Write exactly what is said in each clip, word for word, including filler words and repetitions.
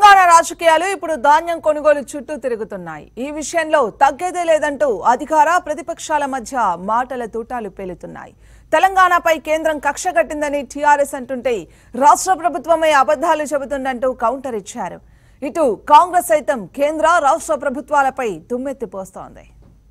తెలంగాణ రాజకీయాలు ఇప్పుడు ధాన్యం కొనుగోలు చుట్టూ తిరుగుతున్నాయి. ఈ విషయంలో తగ్గేదే లేదంటూ అధికార ప్రతిపక్షాల మధ్య మాటల తూటాలు పేలుతున్నాయి. తెలంగాణపై కేంద్రం కక్ష కట్టిందని టీఆర్ఎస్ అంటుంటే రాష్ట్ర ప్రభుత్వమే అబద్ధాలు చెబుతుందంటూ కౌంటర్ ఇచ్చారు. ఇటు కాంగ్రెస్ సైతం కేంద్ర రాష్ట్ర ప్రభుత్వాలపై దుమ్మెత్తిపోస్తోంది.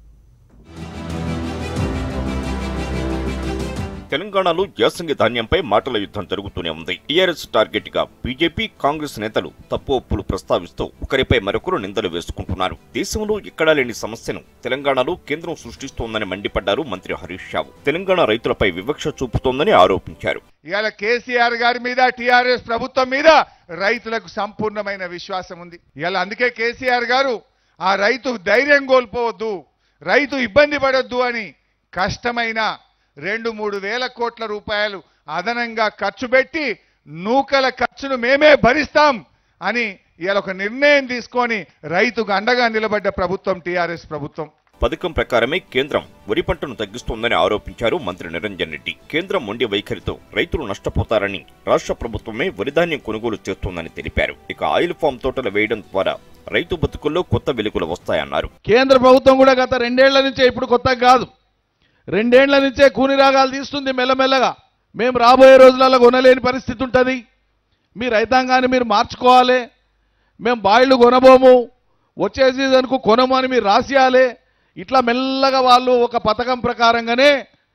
తెలంగాణలో యాసంగి ధాన్యంపై మాటల యుద్ధం జరుగుతూనే ఉంది. టీఆర్ఎస్ టార్గెట్ గా బీజేపీ కాంగ్రెస్ నేతలు తప్పు ఒప్పులు ప్రస్తావిస్తూ ఒకరిపై మరొకరు నిందలు వేసుకుంటున్నారు. దేశంలో ఎక్కడా లేని సమస్యను తెలంగాణలో కేంద్రం సృష్టిస్తోందని మండిపడ్డారు మంత్రి హరీష్ రావు. తెలంగాణ రైతులపై వివక్ష చూపుతోందని ఆరోపించారు. ఇవాళ కేసీఆర్ గారి మీద టీఆర్ఎస్ ప్రభుత్వం మీద రైతులకు సంపూర్ణమైన విశ్వాసం ఉంది. ఇవాళ అందుకే కేసీఆర్ గారు ఆ రైతు ధైర్యం కోల్పోవద్దు, రైతు ఇబ్బంది పడొద్దు అని కష్టమైన రెండు మూడు వేల కోట్ల రూపాయలు అదనంగా ఖర్చు పెట్టి నూకల ఖర్చును మేమే భరిస్తాం అని ఇవాళ ఒక నిర్ణయం తీసుకొని రైతుకు అండగా నిలబడ్డ ప్రభుత్వం టీఆర్ఎస్ ప్రభుత్వం. పథకం ప్రకారమే కేంద్రం వరి పంటను తగ్గిస్తోందని ఆరోపించారు మంత్రి నిరంజన్ రెడ్డి. కేంద్రం మొండి వైఖరితో రైతులు నష్టపోతారని రాష్ట్ర ప్రభుత్వమే వరిధాన్యం కొనుగోలు చేస్తోందని తెలిపారు. ఇక ఆయిల్ ఫామ్ తోటలు వేయడం ద్వారా రైతు బతుకుల్లో కొత్త వెలుగులు వస్తాయన్నారు. కేంద్ర ప్రభుత్వం కూడా గత రెండేళ్ల నుంచే ఇప్పుడు కొత్తగా కాదు, రెండేళ్ల నుంచే కూని రాగాలు తీస్తుంది మెల్లమెల్లగా. మేము రాబోయే రోజులలో కొనలేని పరిస్థితి ఉంటుంది, మీ రైతాంగాన్ని మీరు మార్చుకోవాలి, మేము బాయిళ్ళు కొనబోము, వచ్చే సీజన్కు కొనము అని మీరు రాసియాలి. ఇట్లా మెల్లగా వాళ్ళు ఒక పథకం ప్రకారంగానే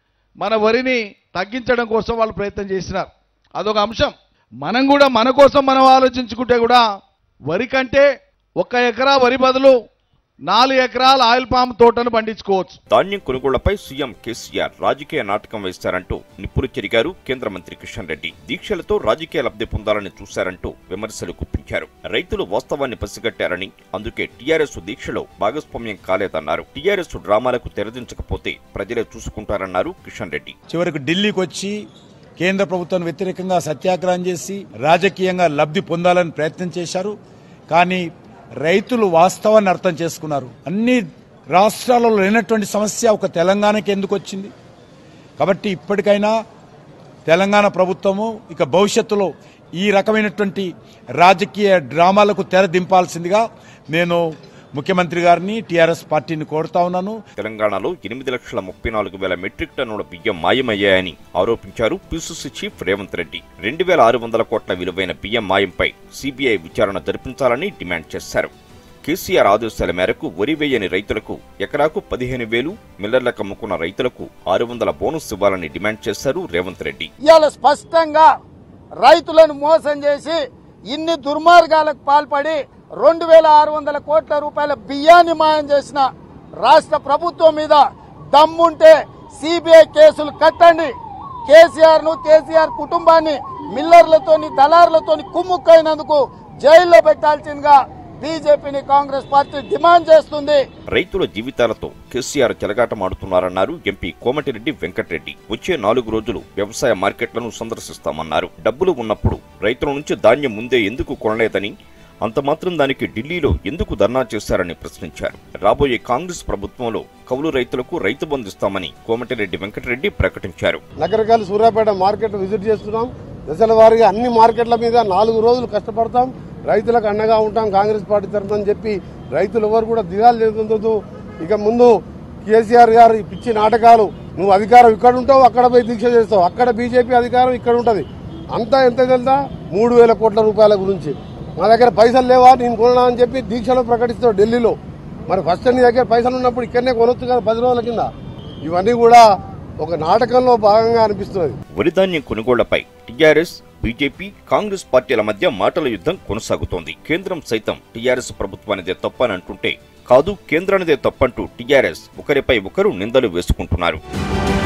మన వరిని తగ్గించడం కోసం వాళ్ళు ప్రయత్నం చేసినారు. అదొక అంశం. మనం కూడా మన కోసం మనం ఆలోచించుకుంటే కూడా వరి కంటే ఒక ఎకరా వరి బదులు నాలుగు ఎకరాల ఆయిల్ పామ్ తోటను పండించుకోవచ్చు. ధాన్యం కొనుగోళ్లపై సీఎం కేసీఆర్ రాజకీయ నాటకం వేశారంటూ నిప్పులు చెరిగారు కేంద్ర మంత్రి కిషన్ రెడ్డి. దీక్షలతో రాజకీయ లబ్ధి పొందాలని చూశారంటూ విమర్శలు గుప్పించారు. రైతులు వాస్తవాన్ని పసిగట్టారని, అందుకే టీఆర్ఎస్ దీక్షలో భాగస్వామ్యం కాలేదన్నారు. టీఆర్ఎస్ డ్రామాలకు తెరదించకపోతే ప్రజలే చూసుకుంటారన్నారు కిషన్ రెడ్డి. చివరికి ఢిల్లీకి వచ్చి కేంద్ర ప్రభుత్వం వ్యతిరేకంగా సత్యాగ్రహం చేసి రాజకీయంగా లబ్ధి పొందాలని ప్రయత్నం చేశారు. కానీ రైతులు వాస్తవాన్ని అర్థం చేసుకున్నారు. అన్ని రాష్ట్రాలలో లేనటువంటి సమస్య ఒక తెలంగాణకి ఎందుకు వచ్చింది? కాబట్టి ఇప్పటికైనా తెలంగాణ ప్రభుత్వము ఇక భవిష్యత్తులో ఈ రకమైనటువంటి రాజకీయ డ్రామాలకు తెర దింపాల్సిందిగా నేను ముఖ్యమంత్రి గారిని, టీఆర్ఎస్ పార్టీని కోరుతా ఉన్నాను. తెలంగాణలో ఎనిమిది లక్షల ముప్పై నాలుగు వేల మెట్రిక్ టన్నుల బియ్యం మాయమయ్యాయని ఆరోపించారు పీసీసీ చీఫ్ రేవంత్ రెడ్డి. రెండు వేల ఆరు వందల కోట్ల విలువైన బియ్యం మాయంపై సీబీఐ విచారణ జరిపించాలని డిమాండ్ చేశారు. కేసీఆర్ ఆదేశాల మేరకు వరి వేయని రైతులకు ఎకరాకు పదిహేను వేలు, మిల్లర్లకు అమ్ముకున్న రైతులకు ఆరు వందల బోనస్ ఇవ్వాలని డిమాండ్ చేశారు రేవంత్ రెడ్డి. ఇవాళ స్పష్టంగా రైతులను మోసం చేసి ఇన్ని దుర్మార్గాలకు పాల్పడి రెండు వేల ఆరు వందల కోట్ల రూపాయల బియ్యాన్ని మాయం చేసిన రాష్ట్ర ప్రభుత్వం మీద దమ్ముంటే సిబిఐ కేసులు కట్టండి. కేసీఆర్ ను, కేసీఆర్ కుటుంబాన్ని మిల్లర్లతోని, దళారులతోని కుమ్ముక్కైనందుకు జైల్లో పెట్టాల్సిందిగా బీజేపీని కాంగ్రెస్ పార్టీ డిమాండ్ చేస్తుంది. రైతుల జీవితాలతో కేసీఆర్ చెలగాటమాడుతున్నారన్నారు ఎంపీ కోమటిరెడ్డి వెంకటరెడ్డి. వచ్చే నాలుగు రోజులు వ్యవసాయ మార్కెట్లను సందర్శిస్తామన్నారు. డబ్బులు ఉన్నప్పుడు రైతుల నుంచి ధాన్యం ముందే ఎందుకు కొనలేదని, అంత మాత్రం దానికి ఢిల్లీలో ఎందుకు ధర్నా చేశారని ప్రశ్నించారు. రాబోయే కాంగ్రెస్ ప్రభుత్వంలో కౌలు రైతులకు రైతు బంధిస్తామని కోమటిరెడ్డి వెంకటరెడ్డి ప్రకటించారు. నగరకాల సూర్యాపేట మార్కెట్ విజిట్ చేస్తున్నాం. దశల వారీగా అన్ని మార్కెట్ల మీద నాలుగు రోజులు కష్టపడతాం, రైతులకు అండగా ఉంటాం కాంగ్రెస్ పార్టీ తరఫున చెప్పి రైతులు ఎవరు కూడా దిగాలు చెందుతూ ఇక ముందు కేసీఆర్ గారు పిచ్చి నాటకాలు, నువ్వు అధికారం ఇక్కడ ఉంటావు, అక్కడ పోయి దీక్ష చేస్తావు, అక్కడ బీజేపీ అధికారం ఇక్కడ ఉంటుంది, అంతా ఎంత తెలుసా మూడు వేల కోట్ల రూపాయల గురించి. మా దగ్గర పైసలు లేవా, నేను కొనడా అని చెప్పి దీక్షలో ప్రకటిస్తావు ఢిల్లీలో. మరి ఫస్ట్ నీ దగ్గర పైసలు ఉన్నప్పుడు ఇక్కడనే కొనొచ్చు కదా పది రోజుల కింద. ఇవన్నీ కూడా ఒక నాటకంలో భాగంగా అనిపిస్తున్నది. వరిధాన్యం కొనుగోళ్లపై టీఆర్ఎస్, బీజేపీ, కాంగ్రెస్ పార్టీల మధ్య మాటల యుద్ధం కొనసాగుతోంది. కేంద్రం సైతం టీఆర్ఎస్ ప్రభుత్వానిదే తప్పని అంటుంటే, కాదు కేంద్రానిదే తప్పంటూ టీఆర్ఎస్ ఒకరిపై ఒకరు నిందలు వేసుకుంటున్నారు.